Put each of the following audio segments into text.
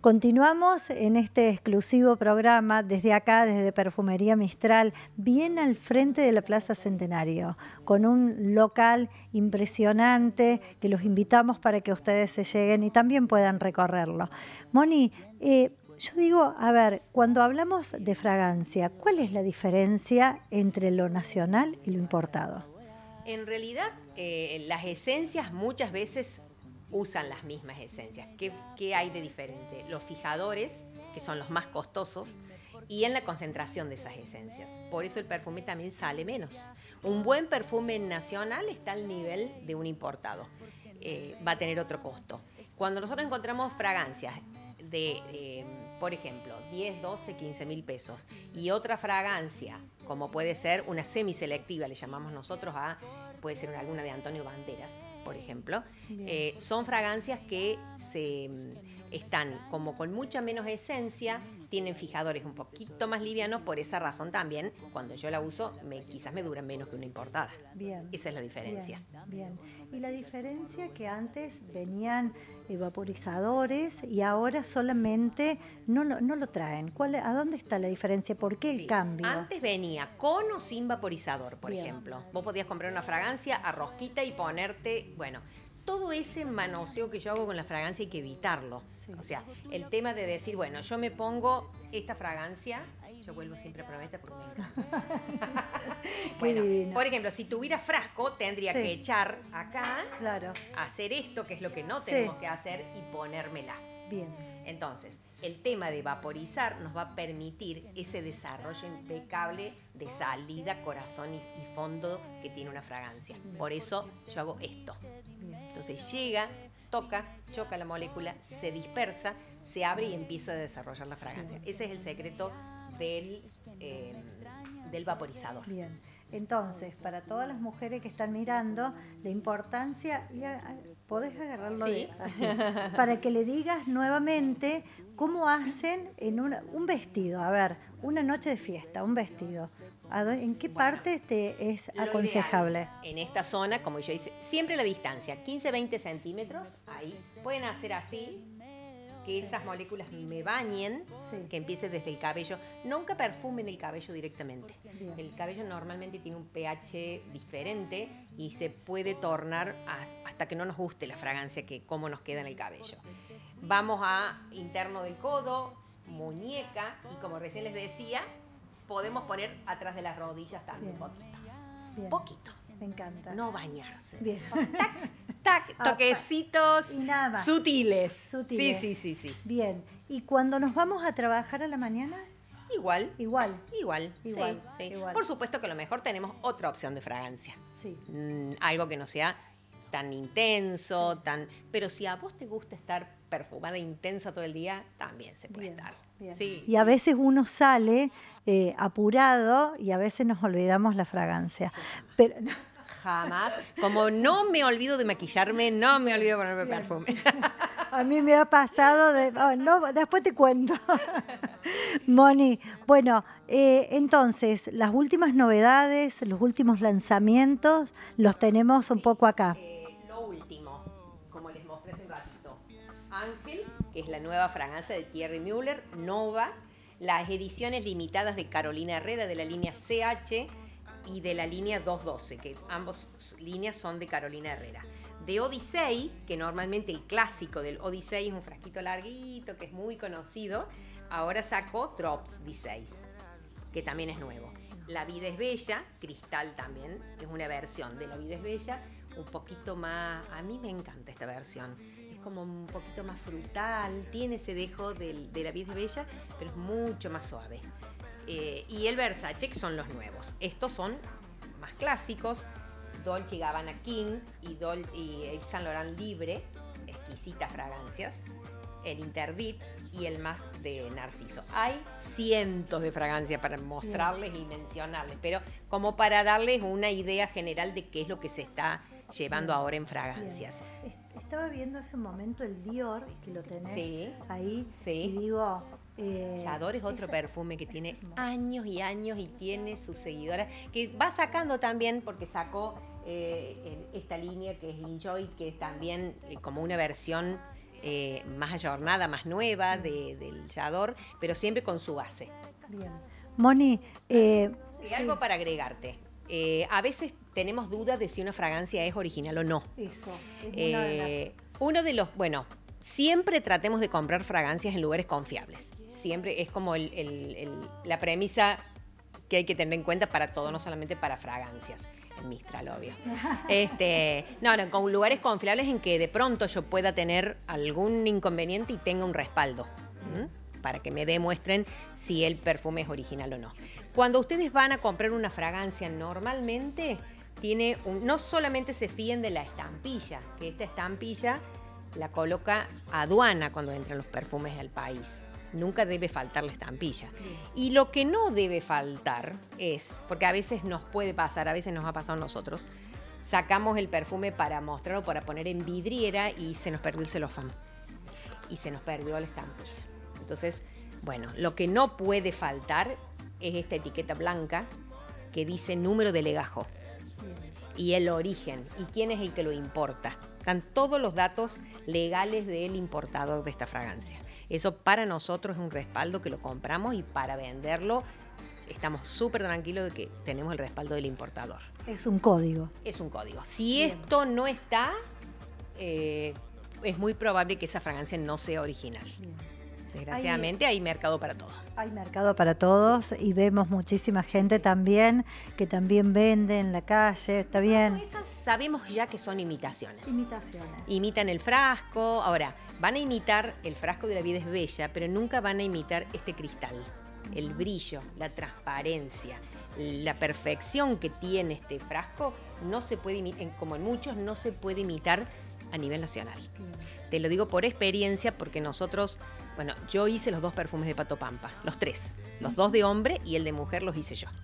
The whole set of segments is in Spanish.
Continuamos en este exclusivo programa desde acá, desde Perfumería Mistral, bien al frente de la Plaza Centenario, con un local impresionante que los invitamos para que ustedes se lleguen y también puedan recorrerlo. Moni, yo digo, a ver, cuando hablamos de fragancia, ¿cuál es la diferencia entre lo nacional y lo importado? En realidad, las esencias muchas veces usan las mismas esencias. ¿Qué hay de diferente? Los fijadores, que son los más costosos, y en la concentración de esas esencias. Por eso el perfume también sale menos. Un buen perfume nacional está al nivel de un importado. Va a tener otro costo. Cuando nosotros encontramos fragancias de, por ejemplo, 10, 12, 15 mil pesos, y otra fragancia, como puede ser una semiselectiva, le llamamos nosotros puede ser alguna de Antonio Banderas, por ejemplo, son fragancias que están como con mucha menos esencia, tienen fijadores un poquito más livianos, por esa razón también, cuando yo la uso, quizás me duran menos que una importada. Bien. Esa es la diferencia. Bien. Y la diferencia que antes venían vaporizadores y ahora solamente no lo traen. ¿A dónde está la diferencia? ¿Por qué el cambio? Antes venía con o sin vaporizador, por ejemplo. Vos podías comprar una fragancia a rosquita y ponerte, bueno, todo ese manoseo que yo hago con la fragancia hay que evitarlo. Sí. O sea, el tema de decir, bueno, yo me pongo esta fragancia, yo vuelvo siempre a Prométer porque me encanta. Bueno, por ejemplo, si tuviera frasco, tendría que echar acá, hacer esto, que es lo que no tenemos que hacer, y ponérmela. Bien. Entonces, el tema de vaporizar nos va a permitir ese desarrollo impecable de salida, corazón y fondo que tiene una fragancia. Por eso yo hago esto. Entonces llega, toca, choca la molécula, se dispersa, se abre y empieza a desarrollar la fragancia. Ese es el secreto del vaporizador. Bien. Entonces, para todas las mujeres que están mirando, la importancia, podés agarrarlo así, para que le digas nuevamente cómo hacen en un vestido. A ver, una noche de fiesta, un vestido. ¿En qué parte te es aconsejable? En esta zona, como yo hice, siempre la distancia, 15-20 centímetros, ahí. Pueden hacer así, que esas moléculas me bañen, que empiece desde el cabello. Nunca perfumen el cabello directamente. Bien. El cabello normalmente tiene un pH diferente y se puede tornar hasta que no nos guste la fragancia, que cómo nos queda en el cabello. Vamos a interno del codo, muñeca, y como recién les decía, podemos poner atrás de las rodillas también un poquito. Bien. Poquito. Me encanta. No bañarse. Bien. Tac, tac, toquecitos y nada más. Sutiles. Sutiles. Sí. Bien. ¿Y cuando nos vamos a trabajar a la mañana? Igual. Sí. Igual. Por supuesto que a lo mejor tenemos otra opción de fragancia. Sí. Algo que no sea tan intenso, pero si a vos te gusta estar perfumada intensa todo el día, también se puede estar. Bien. Sí. Y a veces uno sale apurado y a veces nos olvidamos la fragancia. Pero jamás. Como no me olvido de maquillarme, no me olvido de ponerme perfume. A mí me ha pasado, después te cuento. Moni, bueno, entonces, las últimas novedades, los últimos lanzamientos, los tenemos un poco acá. Lo último, como les mostré hace un ratito, Ángel, que es la nueva fragancia de Thierry Mugler, Nova, las ediciones limitadas de Carolina Herrera, de la línea CH, y de la línea 212, que ambas líneas son de Carolina Herrera. De Odyssey, que normalmente el clásico del Odyssey es un frasquito larguito, que es muy conocido, ahora sacó Drops Odyssey, que también es nuevo. La vida es bella, Cristal también, es una versión de La vida es bella, un poquito más, a mí me encanta esta versión, es como un poquito más frutal, tiene ese dejo de La vida es bella, pero es mucho más suave. Y el Versace, que son los nuevos. Estos son más clásicos, Dolce & Gabbana King y Yves Saint Laurent Libre, exquisitas fragancias, el Interdit y el Masque de Narciso. Hay cientos de fragancias para mostrarles y mencionarles, pero como para darles una idea general de qué es lo que se está llevando ahora en fragancias. Bien. Estaba viendo hace un momento el Dior, que lo tenés ahí, y digo... Chador es otro perfume que tiene años y años y tiene sus seguidoras, que va sacando también, porque sacó esta línea que es Enjoy, que es también como una versión más ayornada, más nueva del Yador, pero siempre con su base. Bien. Moni, algo para agregarte. A veces tenemos dudas de si una fragancia es original o no. Eso, es uno de los, bueno, siempre tratemos de comprar fragancias en lugares confiables. Siempre es como la premisa que hay que tener en cuenta para todo, no solamente para fragancias. En Mistral, obvio. No, con lugares confiables en que de pronto yo pueda tener algún inconveniente y tenga un respaldo. Para que me demuestren si el perfume es original o no. Cuando ustedes van a comprar una fragancia, normalmente no solamente se fíen de la estampilla, que esta estampilla la coloca aduana cuando entran los perfumes al país. Nunca debe faltar la estampilla. Y lo que no debe faltar es, porque a veces nos puede pasar, a veces nos ha pasado a nosotros, sacamos el perfume para mostrar o para poner en vidriera y se nos perdió el celofán. Y se nos perdió la estampilla. Entonces, bueno, lo que no puede faltar es esta etiqueta blanca que dice número de legajo y el origen y quién es el que lo importa. Están todos los datos legales del importador de esta fragancia. Eso para nosotros es un respaldo que lo compramos y para venderlo estamos súper tranquilos de que tenemos el respaldo del importador. Es un código. Es un código. Si esto no está, es muy probable que esa fragancia no sea original. Desgraciadamente hay mercado para todo. Hay mercado para todos y vemos muchísima gente también que también vende en la calle, ¿está bien? Bueno, esas sabemos ya que son imitaciones. Imitaciones. Imitan el frasco. Ahora, van a imitar el frasco de La Vida es Bella, pero nunca van a imitar este cristal. El brillo, la transparencia, la perfección que tiene este frasco no se puede imitar, como en muchos, no se puede imitar a nivel nacional. Te lo digo por experiencia porque nosotros, bueno, yo hice los 2 perfumes de Pato Pampa, los 3, los 2 de hombre y el de mujer los hice yo.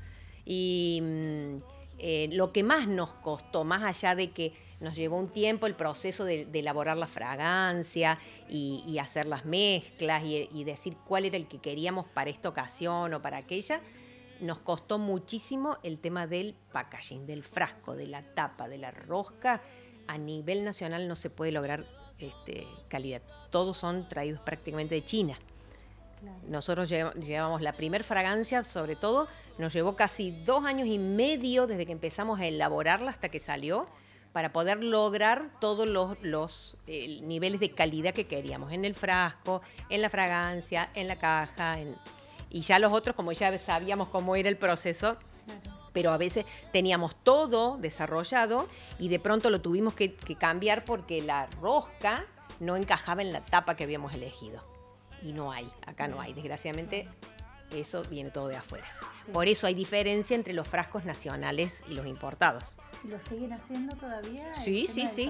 Y lo que más nos costó, más allá de que nos llevó un tiempo el proceso de elaborar la fragancia y hacer las mezclas y decir cuál era el que queríamos para esta ocasión o para aquella, nos costó muchísimo el tema del packaging, del frasco, de la tapa, de la rosca. A nivel nacional no se puede lograr calidad. Todos son traídos prácticamente de China. Claro. Nosotros llevamos la primer fragancia, sobre todo, nos llevó casi 2 años y medio desde que empezamos a elaborarla hasta que salió, para poder lograr todos los niveles de calidad que queríamos, en el frasco, en la fragancia, en la caja, y ya los otros, como ya sabíamos cómo era el proceso, pero a veces teníamos todo desarrollado y de pronto lo tuvimos que cambiar porque la rosca no encajaba en la tapa que habíamos elegido. Y no hay, acá no hay. Desgraciadamente, eso viene todo de afuera. Por eso hay diferencia entre los frascos nacionales y los importados. ¿Lo siguen haciendo todavía? Sí.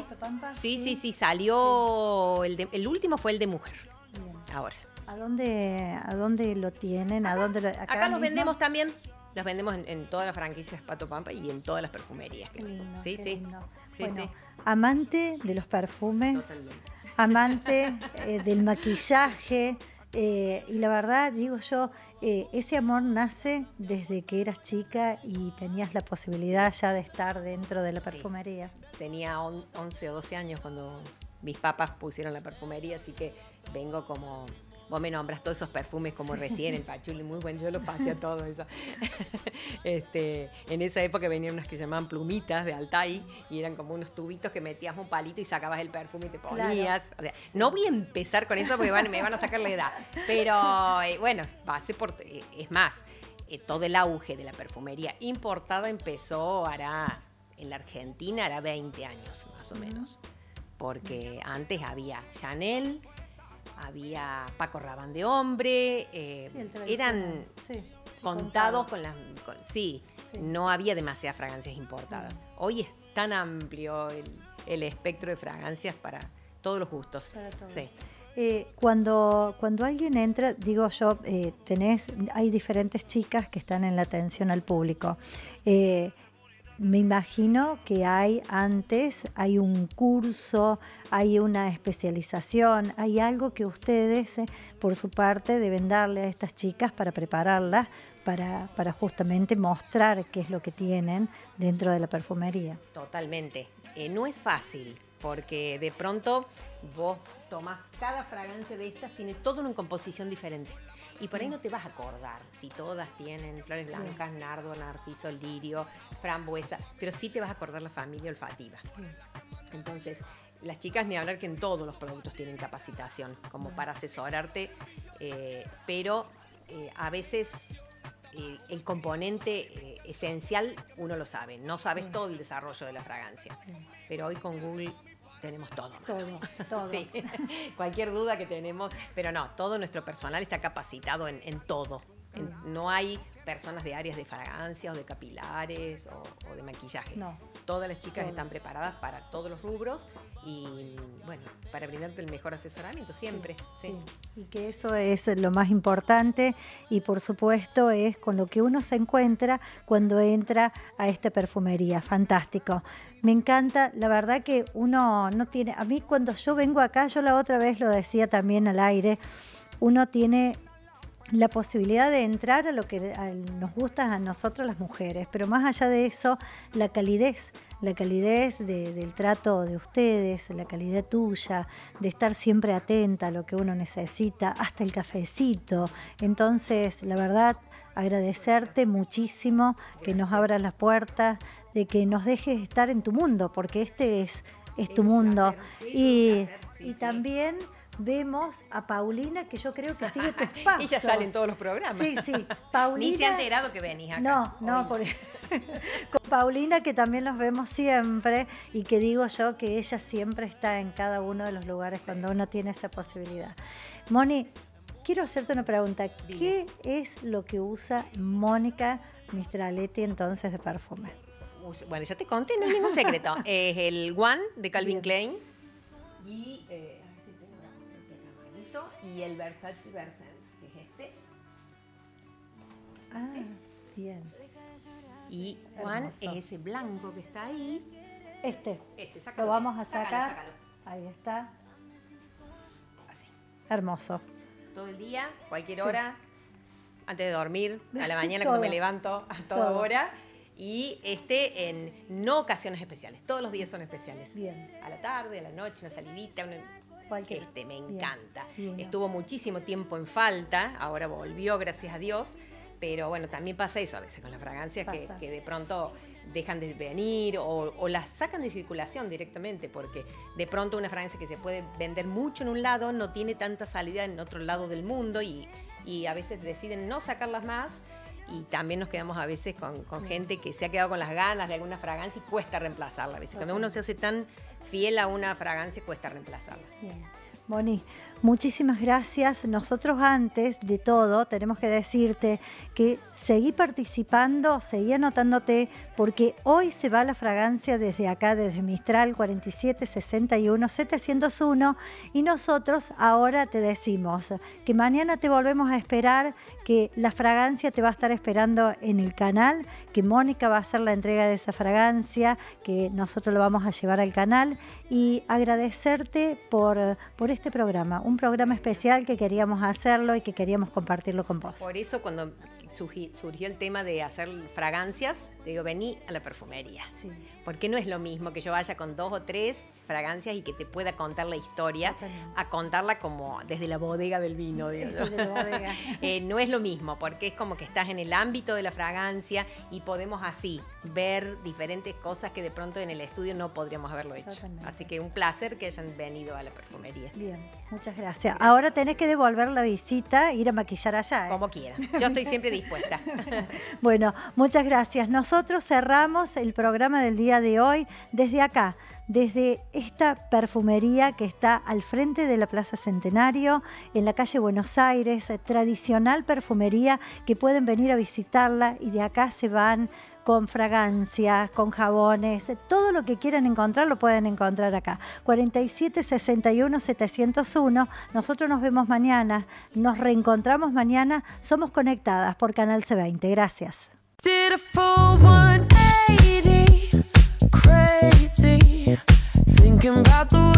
Sí, salió, sí. El último fue el de mujer. Bien. Ahora. ¿A dónde lo tienen? Acá los vendemos también. Los vendemos en todas las franquicias Pato Pampa y en todas las perfumerías. Lindo, sí. Bueno, amante de los perfumes, totalmente. Amante del maquillaje, y la verdad, digo yo, ese amor nace desde que eras chica y tenías la posibilidad ya de estar dentro de la perfumería. Sí. Tenía 11 o 12 años cuando mis papás pusieron la perfumería, así que vengo como... Vos me nombras todos esos perfumes como recién, el pachuli, muy bueno, yo los pasé a todo eso. En esa época venían unas que llamaban plumitas de Altai y eran como unos tubitos que metías un palito y sacabas el perfume y te ponías. Claro. O sea, no voy a empezar con eso porque me van a sacar la edad, pero bueno, es más, todo el auge de la perfumería importada empezó en la Argentina hará 20 años más o menos, porque antes había Chanel, había Paco Rabanne de hombre, eran contados con las... Sí, no había demasiadas fragancias importadas. Hoy es tan amplio el espectro de fragancias para todos los gustos. Para todos. Sí. Cuando alguien entra, digo yo, hay diferentes chicas que están en la atención al público. Me imagino que hay un curso, hay una especialización, hay algo que ustedes, por su parte, deben darle a estas chicas para prepararlas, para justamente mostrar qué es lo que tienen dentro de la perfumería. Totalmente. No es fácil porque de pronto vos tomás cada fragancia de estas, tiene toda una composición diferente. Y por ahí no te vas a acordar si todas tienen flores blancas, nardo, narciso, lirio, frambuesa, pero sí te vas a acordar la familia olfativa. Entonces, las chicas, ni hablar que en todos los productos tienen capacitación, como para asesorarte, pero a veces el componente esencial uno lo sabe, no sabes todo el desarrollo de la fragancia, pero hoy con Google tenemos todo. Todo. Sí. Cualquier duda que tenemos, pero no, todo nuestro personal está capacitado en todo. No hay personas de áreas de fragancia o de capilares o de maquillaje. No. Todas las chicas están preparadas para todos los rubros y, bueno, para brindarte el mejor asesoramiento siempre. Sí. Y que eso es lo más importante y, por supuesto, es con lo que uno se encuentra cuando entra a esta perfumería. Fantástico. Me encanta, la verdad que uno no tiene... A mí cuando yo vengo acá, yo la otra vez lo decía también al aire, uno tiene la posibilidad de entrar a lo que nos gusta a nosotros las mujeres, pero más allá de eso, la calidez del trato de ustedes, la calidad tuya, de estar siempre atenta a lo que uno necesita, hasta el cafecito. Entonces, la verdad, agradecerte muchísimo que nos abras las puertas, de que nos dejes estar en tu mundo, porque este es tu mundo. Y también vemos a Paulina, que yo creo que sigue tus pasos. Ella sale en todos los programas. Sí, Paulina. Ni se ha enterado que venís acá. No, con Paulina, que también nos vemos siempre, y que digo yo que ella siempre está en cada uno de los lugares cuando uno tiene esa posibilidad. Moni, quiero hacerte una pregunta. Dime. ¿Qué es lo que usa Mónica Mistraletti entonces de perfume? Bueno, ya te conté, no es ningún secreto. Es el One de Calvin Klein y y el Versace Versense, que es este. Bien. Y One Hermoso. es ese blanco que está ahí. Ese, sácalo. lo vamos a sacar. Sácalo. Ahí está. Así. Hermoso. Todo el día, cualquier hora, antes de dormir, a la mañana Todo. cuando me levanto, a toda hora. Y en no ocasiones especiales. Todos los días son especiales. Bien. A la tarde, a la noche, una salidita, Cualquier. me Bien. encanta. Bien. Estuvo muchísimo tiempo en falta, ahora volvió, gracias a Dios. Pero bueno, también pasa eso a veces con las fragancias, que de pronto dejan de venir o las sacan de circulación directamente, porque de pronto una fragancia que se puede vender mucho en un lado no tiene tanta salida en otro lado del mundo y a veces deciden no sacarlas más. Y también nos quedamos a veces con gente que se ha quedado con las ganas de alguna fragancia y cuesta reemplazarla. A veces cuando uno se hace tan fiel a una fragancia cuesta reemplazarla. Bien. Moni, muchísimas gracias. Nosotros antes de todo tenemos que decirte que seguí participando, seguí anotándote, porque hoy se va la fragancia desde acá, desde Mistral 4761-701, y nosotros ahora te decimos que mañana te volvemos a esperar, que la fragancia te va a estar esperando en el canal, que Mónica va a hacer la entrega de esa fragancia, que nosotros lo vamos a llevar al canal, y agradecerte por este programa, un programa especial que queríamos hacerlo y que queríamos compartirlo con vos. Por eso cuando surgió el tema de hacer fragancias, te digo, vení a la perfumería. Sí. Porque no es lo mismo que yo vaya con 2 o 3 fragancias y que te pueda contar la historia, a contarla como desde la bodega del vino. Desde la bodega. No es lo mismo, porque es como que estás en el ámbito de la fragancia y podemos así ver diferentes cosas que de pronto en el estudio no podríamos haberlo hecho. Totalmente. Así que un placer que hayan venido a la perfumería. Bien, muchas gracias. Ahora tenés que devolver la visita e ir a maquillar allá. Como quieran. Yo estoy siempre dispuesta. Bueno, muchas gracias. Nosotros cerramos el programa del día de hoy desde acá, desde esta perfumería que está al frente de la Plaza Centenario, en la calle Buenos Aires, tradicional perfumería que pueden venir a visitarla, y de acá se van con fragancias, con jabones, todo lo que quieran encontrar lo pueden encontrar acá. 4761-701. Nosotros nos vemos mañana, nos reencontramos mañana. Somos Conectadas por Canal C20. Gracias. Did a full 180, crazy, thinking about the